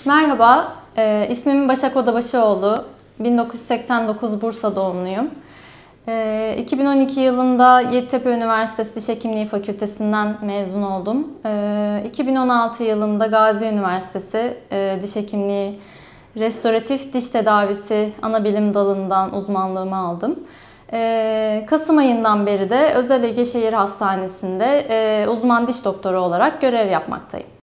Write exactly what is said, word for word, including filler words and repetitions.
Merhaba, e, ismim Başak Odabaşıoğlu. bin dokuz yüz seksen dokuz Bursa doğumluyum. E, iki bin on iki yılında Yeditepe Üniversitesi Diş Hekimliği Fakültesinden mezun oldum. E, iki bin on altı yılında Gazi Üniversitesi e, Diş Hekimliği Restoratif Diş Tedavisi Anabilim dalından uzmanlığımı aldım. E, Kasım ayından beri de Özel Ege Şehir Hastanesi'nde e, uzman diş doktoru olarak görev yapmaktayım.